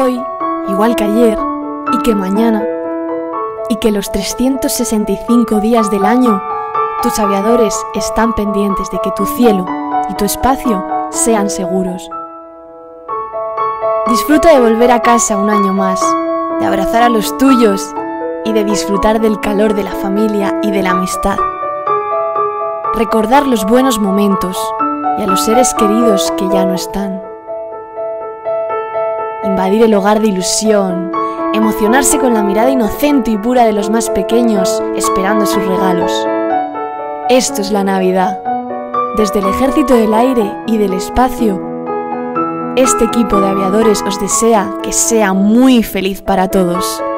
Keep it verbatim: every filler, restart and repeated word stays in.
hoy, igual que ayer, y que mañana, y que los trescientos sesenta y cinco días del año, tus aviadores están pendientes de que tu cielo y tu espacio sean seguros. Disfruta de volver a casa un año más, de abrazar a los tuyos y de disfrutar del calor de la familia y de la amistad. Recordar los buenos momentos y a los seres queridos que ya no están. Invadir el hogar de ilusión, emocionarse con la mirada inocente y pura de los más pequeños esperando sus regalos. Esto es la Navidad. Desde el Ejército del Aire y del Espacio, este equipo de aviadores os desea que sea muy feliz para todos.